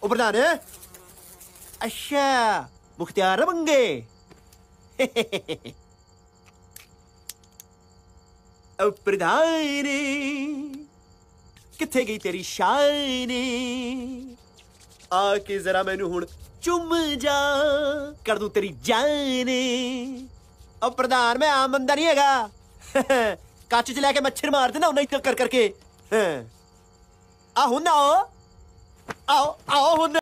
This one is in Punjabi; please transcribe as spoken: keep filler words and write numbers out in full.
ਉਹ ਪ੍ਰਧਾਨ ਅੱਛਾ ਮੁਖਤਿਆਰ ਮੰਗੇ ਉਹ ਪ੍ਰਧਾਨ ਕਿੱਥੇ ਗਈ ਤੇਰੀ ਸ਼ਾਨ ਆ ਕੇ ਜ਼ਰਾ ਮੈਨੂੰ ਹੁਣ ਚੁੰਮ ਜਾ ਕਰ ਦੂੰ ਤੇਰੀ ਜਾਨ ਉਹ ਪ੍ਰਧਾਨ ਮੈਂ ਆਮ ਬੰਦਾ ਨਹੀਂ ਹੈਗਾ ਕੱਚ ਚ ਲੈ ਕੇ ਮੱਛਰ ਮਾਰਦੇ ਨਾ ਉਹਨਾਂ ਹੀ ਕਰ ਕਰਕੇ ਆ ਹੁਣ ਆਓ ਆਓ ਆਓ ਹੁਣ